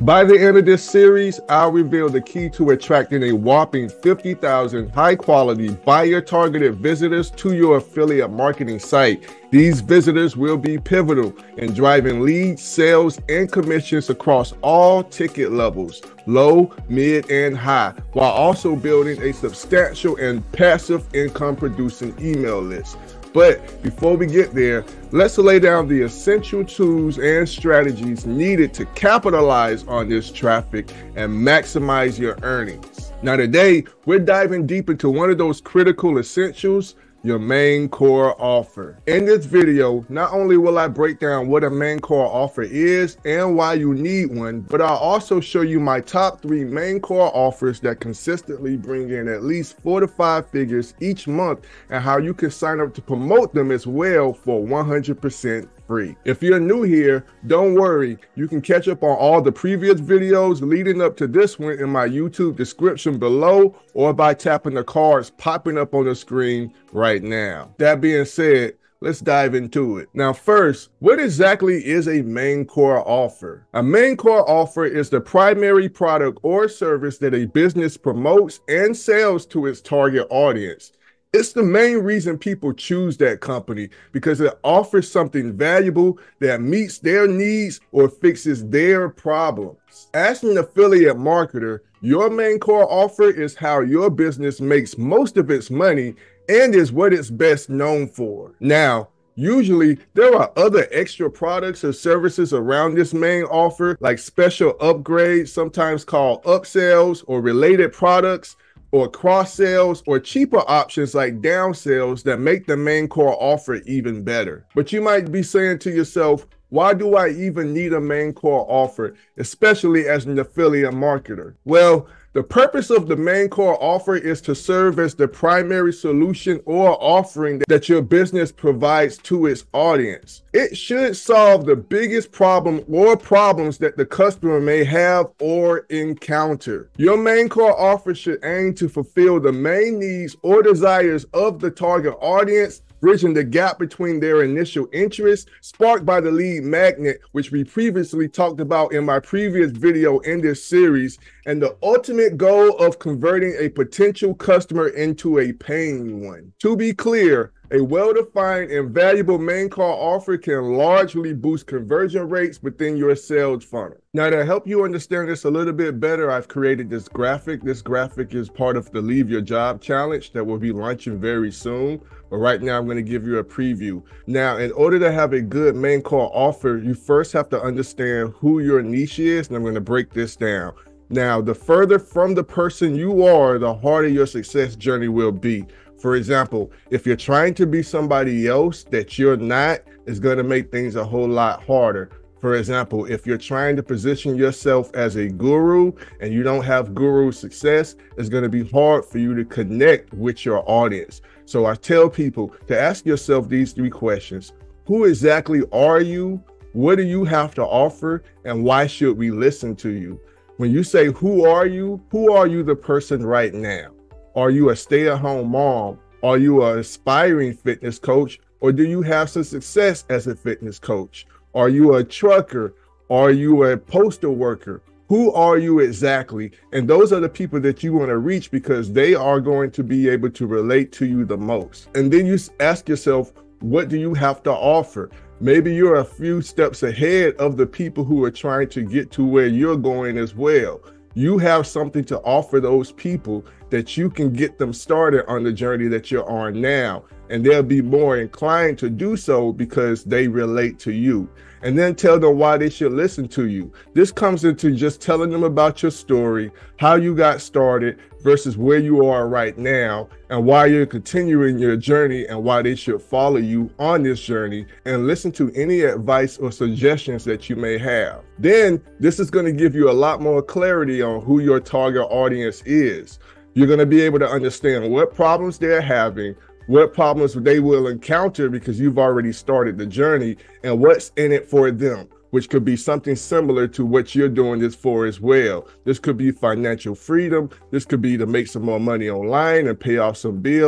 By the end of this series, I'll reveal the key to attracting a whopping 50,000 high-quality buyer-targeted visitors to your affiliate marketing site. These visitors will be pivotal in driving leads, sales, and commissions across all ticket levels, low, mid, and high, while also building a substantial and passive income-producing email list. But before we get there, let's lay down the essential tools and strategies needed to capitalize on this traffic and maximize your earnings. Now today, we're diving deep into one of those critical essentials, your main core offer. In this video, not only will I break down what a main core offer is and why you need one, but I'll also show you my top 3 main core offers that consistently bring in at least 4 to 5 figures each month and how you can sign up to promote them as well for 100% free. If you're new here, don't worry, you can catch up on all the previous videos leading up to this one in my YouTube description below or by tapping the cards popping up on the screen right now. That being said, let's dive into it. Now first, what exactly is a main core offer? A main core offer is the primary product or service that a business promotes and sells to its target audience. It's the main reason people choose that company because it offers something valuable that meets their needs or fixes their problems. As an affiliate marketer, your main core offer is how your business makes most of its money and is what it's best known for. Now, usually, there are other extra products or services around this main offer, like special upgrades, sometimes called upsells, or related products, or cross sales, or cheaper options like down sales that make the main core offer even better. But you might be saying to yourself, why do I even need a main core offer, especially as an affiliate marketer? Well, the purpose of the main core offer is to serve as the primary solution or offering that your business provides to its audience. It should solve the biggest problem or problems that the customer may have or encounter. Your main core offer should aim to fulfill the main needs or desires of the target audience, bridging the gap between their initial interest sparked by the lead magnet, which we previously talked about in my previous video in this series, and the ultimate goal of converting a potential customer into a paying one. To be clear, a well-defined and valuable main core offer can largely boost conversion rates within your sales funnel. Now, to help you understand this a little bit better, I've created this graphic. This graphic is part of the Leave Your Job Challenge that will be launching very soon. But right now, I'm going to give you a preview. Now, in order to have a good main core offer, you first have to understand who your niche is, and I'm going to break this down. Now, the further from the person you are, the harder your success journey will be. For example, if you're trying to be somebody else that you're not, it's going to make things a whole lot harder. For example, if you're trying to position yourself as a guru and you don't have guru success, it's going to be hard for you to connect with your audience. So I tell people to ask yourself these 3 questions. Who exactly are you? What do you have to offer? And why should we listen to you? When you say, who are you the person right now? Are you a stay-at-home mom? Are you an aspiring fitness coach? Or do you have some success as a fitness coach? Are you a trucker? Are you a postal worker? Who are you exactly? And those are the people that you want to reach because they are going to be able to relate to you the most. And then you ask yourself, what do you have to offer? Maybe you're a few steps ahead of the people who are trying to get to where you're going as well. You have something to offer those people that you can get them started on the journey that you're on now. And they'll be more inclined to do so because they relate to you. And then tell them why they should listen to you. This comes into just telling them about your story, how you got started versus where you are right now, and why you're continuing your journey and why they should follow you on this journey and listen to any advice or suggestions that you may have. Then this is going to give you a lot more clarity on who your target audience is. You're going to be able to understand what problems they're having, what problems they will encounter because you've already started the journey, and what's in it for them, which could be something similar to what you're doing this for as well. This could be financial freedom. This could be to make some more money online and pay off some bills,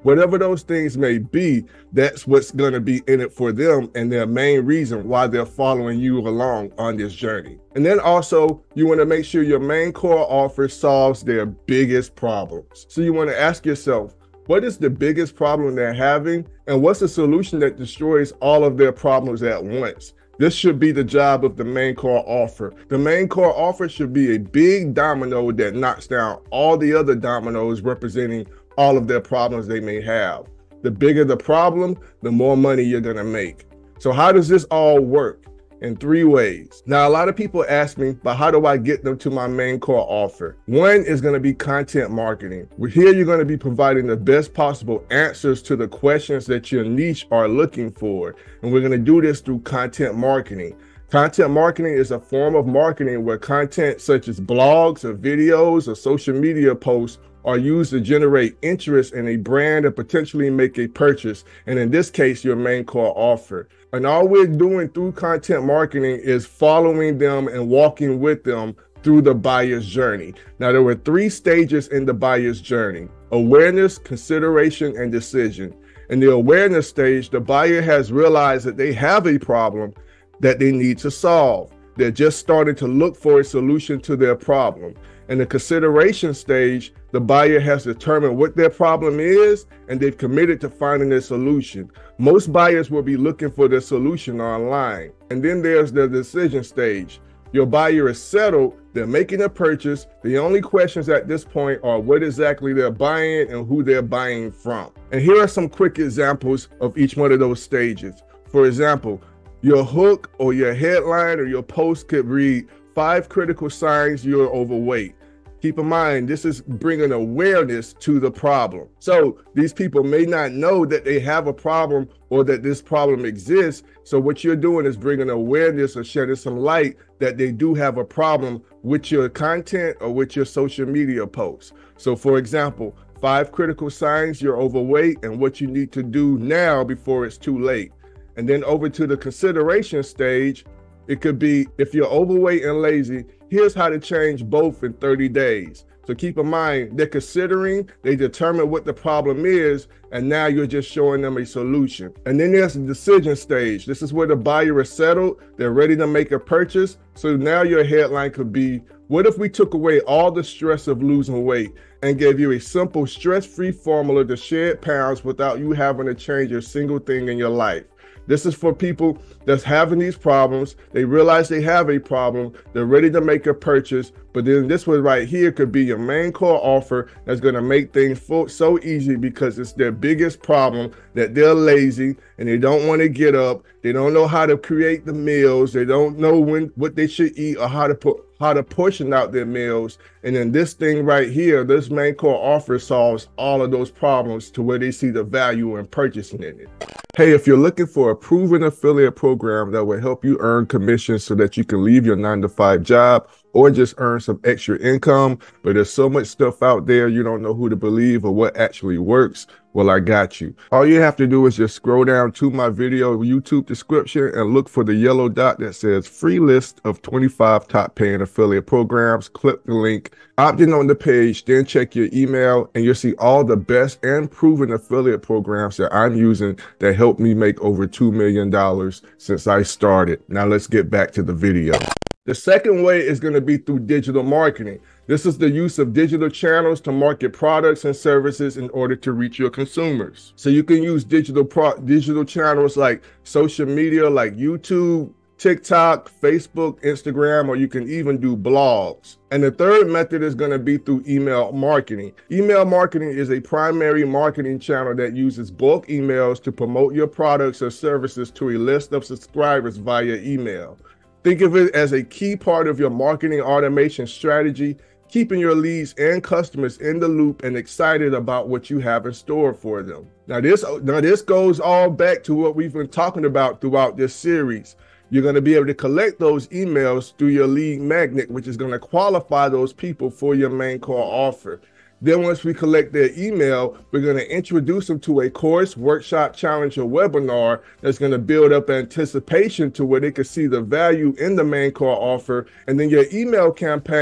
Whatever those things may be, that's what's going to be in it for them and their main reason why they're following you along on this journey. And then also, you want to make sure your main core offer solves their biggest problems. So you want to ask yourself, what is the biggest problem they're having? And what's the solution that destroys all of their problems at once? This should be the job of the main core offer. The main core offer should be a big domino that knocks down all the other dominoes representing all of their problems they may have. The bigger the problem, the more money you're gonna make. So how does this all work? In 3 ways. Now, a lot of people ask me, but how do I get them to my main core offer? One is going to be content marketing. Here you're going to be providing the best possible answers to the questions that your niche are looking for. And we're going to do this through content marketing. Content marketing is a form of marketing where content such as blogs or videos or social media posts are used to generate interest in a brand and potentially make a purchase. And in this case, your main core offer. And all we're doing through content marketing is following them and walking with them through the buyer's journey. Now, there were 3 stages in the buyer's journey: awareness, consideration, and decision. In the awareness stage, the buyer has realized that they have a problem that they need to solve. They're just starting to look for a solution to their problem. In the consideration stage, the buyer has determined what their problem is and they've committed to finding a solution. Most buyers will be looking for their solution online. And then there's the decision stage. Your buyer is settled, they're making a purchase. The only questions at this point are what exactly they're buying and who they're buying from. And here are some quick examples of each one of those stages. For example, your hook or your headline or your post could read 5 critical signs you're overweight. Keep in mind, this is bringing awareness to the problem. So these people may not know that they have a problem or that this problem exists. So what you're doing is bringing awareness or shedding some light that they do have a problem with your content or with your social media posts. So for example, 5 critical signs you're overweight and what you need to do now before it's too late. And then over to the consideration stage, it could be, if you're overweight and lazy, here's how to change both in 30 days. So keep in mind, they're considering, they determine what the problem is, and now you're just showing them a solution. And then there's the decision stage. This is where the buyer is settled, they're ready to make a purchase. So now your headline could be, what if we took away all the stress of losing weight and gave you a simple stress-free formula to shed pounds without you having to change a single thing in your life? This is for people that's having these problems. They realize they have a problem. They're ready to make a purchase. But then this one right here could be your main core offer that's going to make things so easy because it's their biggest problem, that they're lazy and they don't want to get up. They don't know how to create the meals. They don't know what they should eat or how to portion out their meals. And then this thing right here, this main core offer solves all of those problems to where they see the value in purchasing it. Hey, if you're looking for a proven affiliate program that will help you earn commissions so that you can leave your 9-to-5 job or just earn some extra income, but there's so much stuff out there you don't know who to believe or what actually works, well, I got you. All you have to do is just scroll down to my video YouTube description and look for the yellow dot that says free list of 25 top paying affiliate programs. Click the link, opt in on the page, then check your email and you'll see all the best and proven affiliate programs that I'm using that helped me make over $2 million since I started. Now let's get back to the video. The second way is going to be through digital marketing. This is the use of digital channels to market products and services in order to reach your consumers. So you can use digital channels like social media, like YouTube, TikTok, Facebook, Instagram, or you can even do blogs. And the third method is going to be through email marketing. Email marketing is a primary marketing channel that uses bulk emails to promote your products or services to a list of subscribers via email. Think of it as a key part of your marketing automation strategy, keeping your leads and customers in the loop and excited about what you have in store for them. Now this goes all back to what we've been talking about throughout this series. You're going to be able to collect those emails through your lead magnet, which is going to qualify those people for your main core offer. Then once we collect their email, we're going to introduce them to a course, workshop, challenge, or webinar that's going to build up anticipation to where they can see the value in the main core offer. And then your email campaign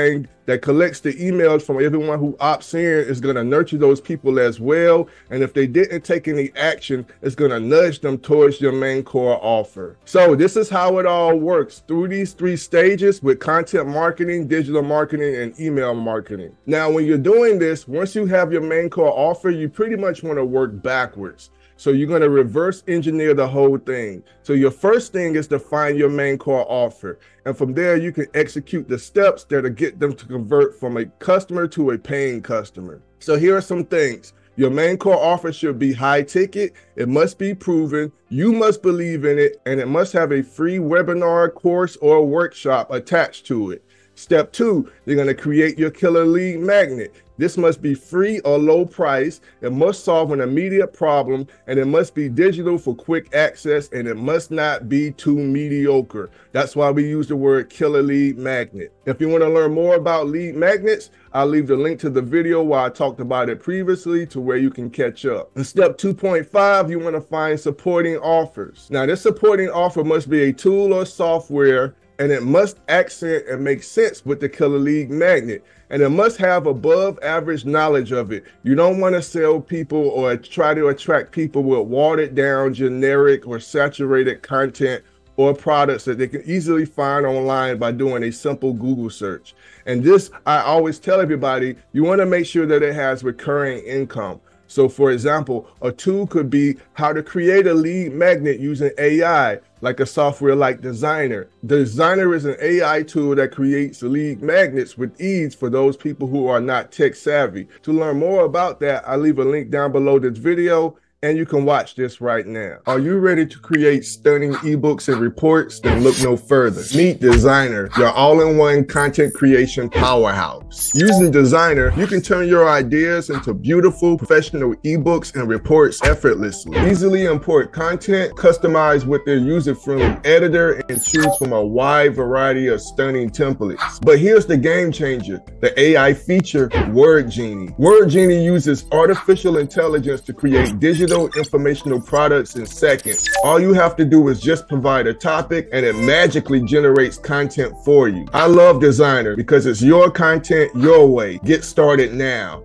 that collects the emails from everyone who opts in is going to nurture those people as well. And if they didn't take any action, it's going to nudge them towards your main core offer. So this is how it all works through these 3 stages with content marketing, digital marketing, and email marketing. Now, when you're doing this, once you have your main core offer, you pretty much want to work backwards. So you're going to reverse engineer the whole thing. So your first thing is to find your main core offer. And from there, you can execute the steps that'll get them to convert from a customer to a paying customer. So here are some things. Your main core offer should be high ticket. It must be proven. You must believe in it, and it must have a free webinar, course, or workshop attached to it. Step 2, you're going to create your killer lead magnet. This must be free or low price. It must solve an immediate problem, and it must be digital for quick access, and it must not be too mediocre. That's why we use the word killer lead magnet. If you want to learn more about lead magnets, I'll leave the link to the video where I talked about it previously to where you can catch up. In step 2.5, you want to find supporting offers. Now, this supporting offer must be a tool or software, and it must accent and make sense with the killer lead magnet. And it must have above average knowledge of it. You don't want to sell people or try to attract people with watered down, generic or saturated content or products that they can easily find online by doing a simple Google search. And this, I always tell everybody, you want to make sure that it has recurring income. So for example, a tool could be how to create a lead magnet using AI, like a software like Designer. Designer is an AI tool that creates lead magnets with ease for those people who are not tech savvy. To learn more about that, I'll leave a link down below this video, and you can watch this right now. Are you ready to create stunning ebooks and reports? Then look no further. Meet Designer, your all-in-one content creation powerhouse. Using Designer, you can turn your ideas into beautiful, professional ebooks and reports effortlessly. Easily import content, customize with their user-friendly editor, and choose from a wide variety of stunning templates. But here's the game changer, the AI feature, Word Genie. Word Genie uses artificial intelligence to create digital informational products in seconds. All you have to do is just provide a topic and it magically generates content for you. I love Designer because it's your content your way. Get started now.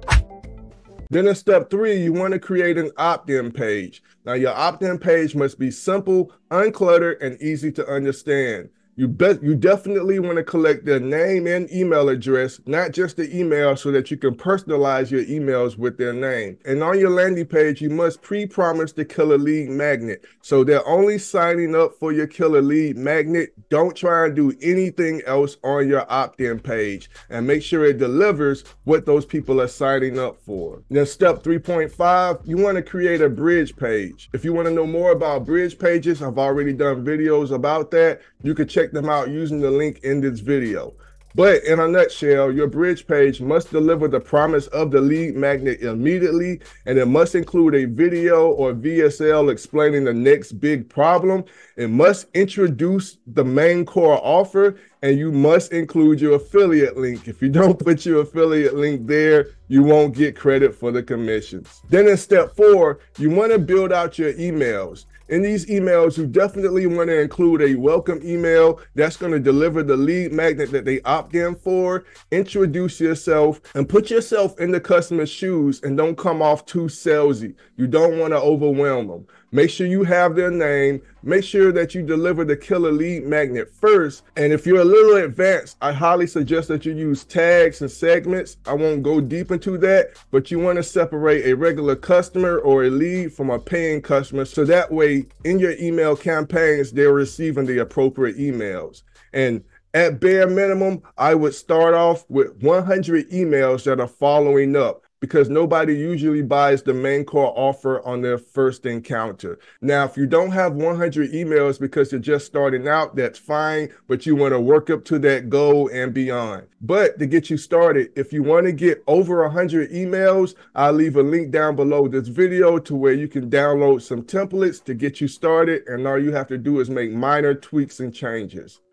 Then in step 3, you want to create an opt-in page. Now your opt-in page must be simple, uncluttered, and easy to understand. You definitely want to collect their name and email address, not just the email, so that you can personalize your emails with their name. And on your landing page, you must pre-promise the killer lead magnet. So they're only signing up for your killer lead magnet. Don't try and do anything else on your opt-in page, and make sure it delivers what those people are signing up for. Then step 3.5, you want to create a bridge page. If you want to know more about bridge pages, I've already done videos about that. You can check them out using the link in this video. But in a nutshell, your bridge page must deliver the promise of the lead magnet immediately, and it must include a video or VSL explaining the next big problem. It must introduce the main core offer, and you must include your affiliate link. If you don't put your affiliate link there, you won't get credit for the commissions. Then in step 4, you want to build out your emails. In these emails, you definitely want to include a welcome email that's going to deliver the lead magnet that they opt in for. Introduce yourself and put yourself in the customer's shoes, and don't come off too salesy. You don't want to overwhelm them. Make sure you have their name. Make sure that you deliver the killer lead magnet first. And if you're a little advanced, I highly suggest that you use tags and segments. I won't go deep into that, but you want to separate a regular customer or a lead from a paying customer, so that way in your email campaigns, they're receiving the appropriate emails. And at bare minimum, I would start off with 100 emails that are following up, because nobody usually buys the main core offer on their first encounter. Now, if you don't have 100 emails because you're just starting out, that's fine, but you want to work up to that goal and beyond. But to get you started, if you want to get over 100 emails, I'll leave a link down below this video to where you can download some templates to get you started, and all you have to do is make minor tweaks and changes.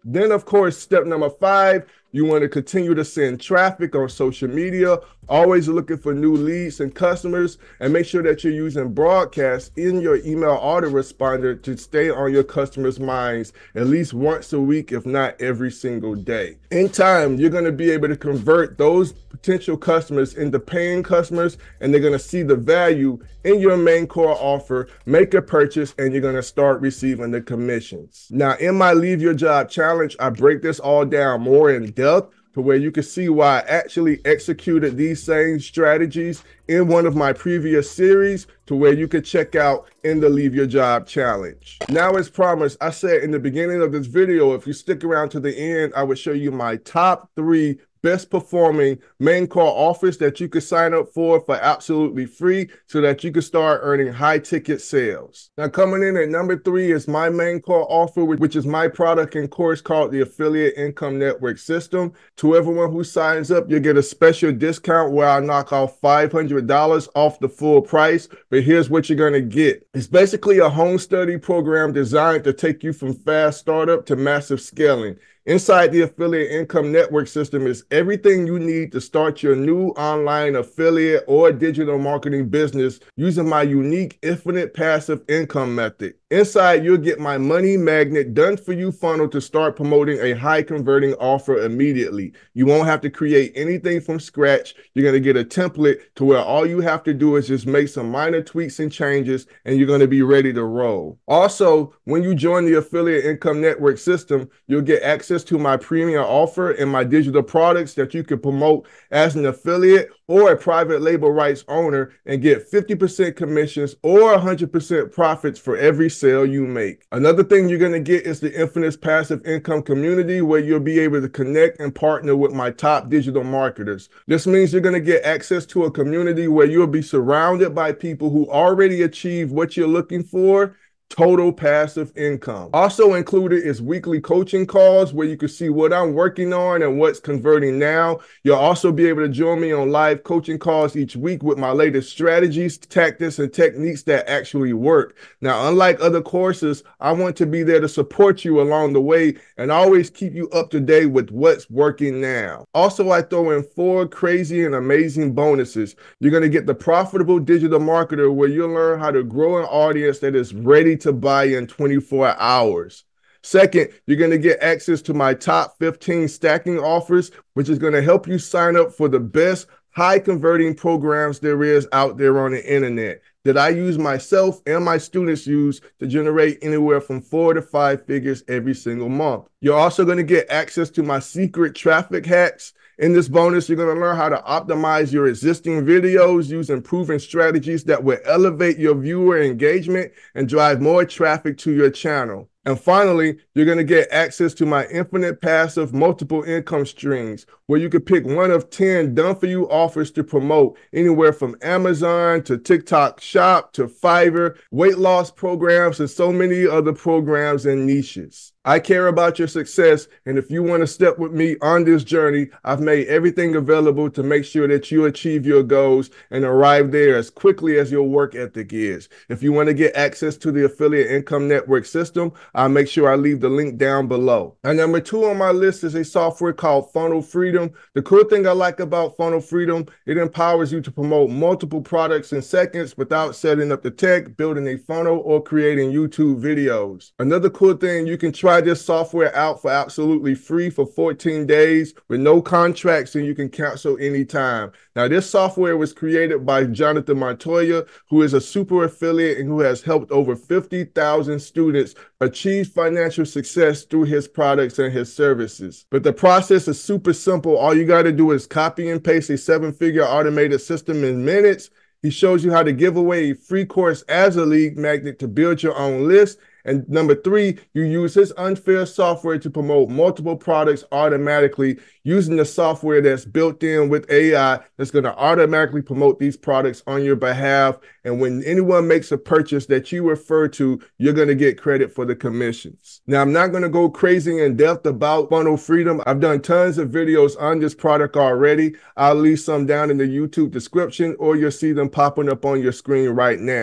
Then, of course, step number 5, you want to continue to send traffic on social media, always looking for new leads and customers, and make sure that you're using broadcasts in your email autoresponder to stay on your customers' minds at least once a week, if not every single day. In time, you're going to be able to convert those potential customers into paying customers, and they're going to see the value in your main core offer, make a purchase, and you're going to start receiving the commissions. Now, in my Leave Your Job Challenge, I break this all down more in depth to where you can see why I actually executed these same strategies in one of my previous series, to where you can check out in the Leave Your Job Challenge. Now, as promised, I said in the beginning of this video, if you stick around to the end, I would show you my top 3 best performing main core offers that you could sign up for absolutely free so that you can start earning high ticket sales. Now, coming in at number 3 is my main core offer, which is my product and course called the Affiliate Income Network System. To everyone who signs up, you'll get a special discount where I knock off $500 off the full price. But here's what you're going to get. It's basically a home study program designed to take you from fast startup to massive scaling. Inside the Affiliate Income Network System is everything you need to start your new online affiliate or digital marketing business using my unique infinite passive income method. Inside, you'll get my money magnet done for you funnel to start promoting a high converting offer immediately. You won't have to create anything from scratch. You're going to get a template to where all you have to do is just make some minor tweaks and changes, and you're going to be ready to roll. Also, when you join the Affiliate Income Network System, you'll get access to my premium offer and my digital products that you can promote as an affiliate or a private label rights owner and get 50% commissions or 100% profits for every sale you make. Another thing you're going to get is the Infinite Passive Income community, where you'll be able to connect and partner with my top digital marketers. This means you're going to get access to a community where you'll be surrounded by people who already achieved what you're looking for. Total passive income. Also included is weekly coaching calls where you can see what I'm working on and what's converting now. You'll also be able to join me on live coaching calls each week with my latest strategies, tactics, and techniques that actually work. Now, unlike other courses, I want to be there to support you along the way and always keep you up to date with what's working now. Also, I throw in 4 crazy and amazing bonuses. You're going to get the Profitable Digital Marketer, where you'll learn how to grow an audience that is ready to buy in 24 hours. Second, you're going to get access to my top 15 stacking offers, which is going to help you sign up for the best high converting programs there is out there on the internet that I use myself and my students use to generate anywhere from 4 to 5 figures every single month. You're also going to get access to my secret traffic hacks. In this bonus, you're going to learn how to optimize your existing videos using proven strategies that will elevate your viewer engagement and drive more traffic to your channel. And finally, you're going to get access to my infinite passive multiple income streams, where you can pick one of 10 done-for-you offers to promote anywhere from Amazon to TikTok Shop to Fiverr, weight loss programs, and so many other programs and niches. I care about your success, and if you want to step with me on this journey, I've made everything available to make sure that you achieve your goals and arrive there as quickly as your work ethic is. If you want to get access to the Affiliate Income Network System, I'll make sure I leave the link down below. And number 2 on my list is a software called Funnel Freedom. The cool thing I like about Funnel Freedom, it empowers you to promote multiple products in seconds without setting up the tech, building a funnel, or creating YouTube videos. Another cool thing, you can try this software out for absolutely free for 14 days with no contracts, and you can cancel anytime. Now, this software was created by Jonathan Montoya, who is a super affiliate and who has helped over 50,000 students achieve financial success through his products and his services. But the process is super simple. All you got to do is copy and paste a 7-figure automated system in minutes. He shows you how to give away a free course as a lead magnet to build your own list. And number 3, you use his unfair software to promote multiple products automatically using the software that's built in with AI that's going to automatically promote these products on your behalf. And when anyone makes a purchase that you refer to, you're going to get credit for the commissions. Now, I'm not going to go crazy in depth about Funnel Freedom. I've done tons of videos on this product already. I'll leave some down in the YouTube description, or you'll see them popping up on your screen right now.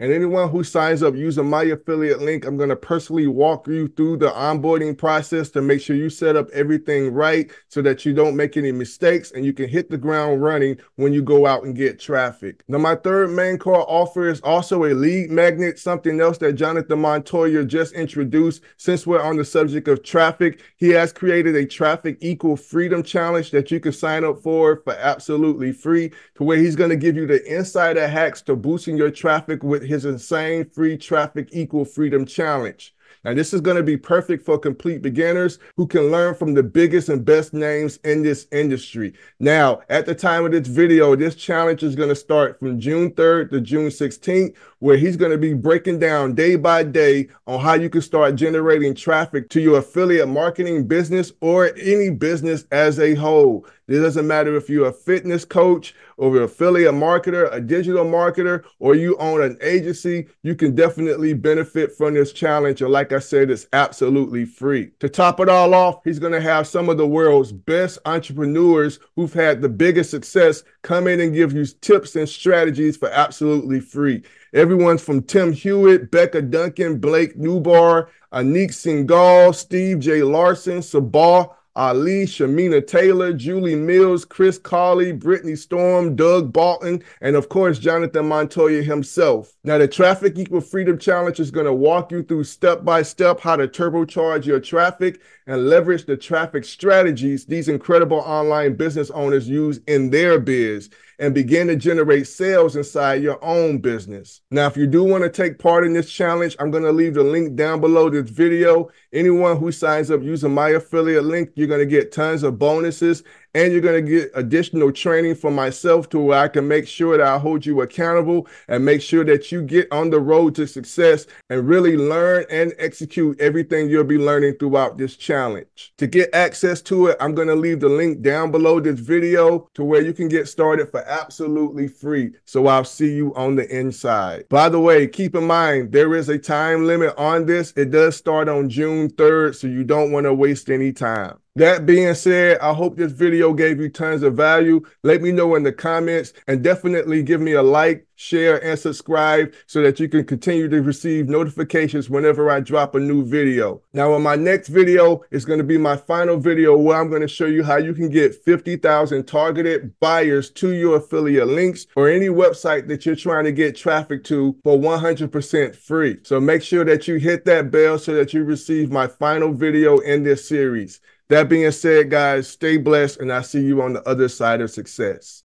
And anyone who signs up using my affiliate link, I'm going to personally walk you through the onboarding process to make sure you set up everything right so that you don't make any mistakes and you can hit the ground running when you go out and get traffic. Now, my third main core offer is also a lead magnet, something else that Jonathan Montoya just introduced. Since we're on the subject of traffic, he has created a traffic equal freedom challenge that you can sign up for absolutely free, to where he's going to give you the insider hacks to boosting your traffic with his insane free traffic equal freedom challenge. Now, this is going to be perfect for complete beginners who can learn from the biggest and best names in this industry. Now, at the time of this video, this challenge is going to start from June 3rd to June 16th, where he's going to be breaking down day by day on how you can start generating traffic to your affiliate marketing business or any business as a whole. It doesn't matter if you're a fitness coach or an affiliate marketer, a digital marketer, or you own an agency, you can definitely benefit from this challenge. And like I said, it's absolutely free. To top it all off, he's going to have some of the world's best entrepreneurs who've had the biggest success come in and give you tips and strategies for absolutely free. Everyone's from Tim Hewitt, Becca Duncan, Blake Newbar, Anik Singhal, Steve J. Larson, Sabah Ali, Shamina Taylor, Julie Mills, Chris Colley, Brittany Storm, Doug Bolton, and of course, Jonathan Montoya himself. Now, the Traffic Equal Freedom Challenge is going to walk you through step-by-step how to turbocharge your traffic and leverage the traffic strategies these incredible online business owners use in their biz and begin to generate sales inside your own business. Now, if you do want to take part in this challenge, I'm going to leave the link down below this video. Anyone who signs up using my affiliate link, you're going to get tons of bonuses, and you're going to get additional training from myself to where I can make sure that I hold you accountable and make sure that you get on the road to success and really learn and execute everything you'll be learning throughout this challenge. To get access to it, I'm going to leave the link down below this video to where you can get started for absolutely free. So I'll see you on the inside. By the way, keep in mind, there is a time limit on this. It does start on June 3rd, so you don't want to waste any time. That being said, I hope this video gave you tons of value. Let me know in the comments, and definitely give me a like, share, and subscribe so that you can continue to receive notifications whenever I drop a new video. Now, in my next video, it's going to be my final video where I'm going to show you how you can get 50,000 targeted buyers to your affiliate links or any website that you're trying to get traffic to for 100% free. So make sure that you hit that bell so that you receive my final video in this series. That being said, guys, stay blessed, and I'll see you on the other side of success.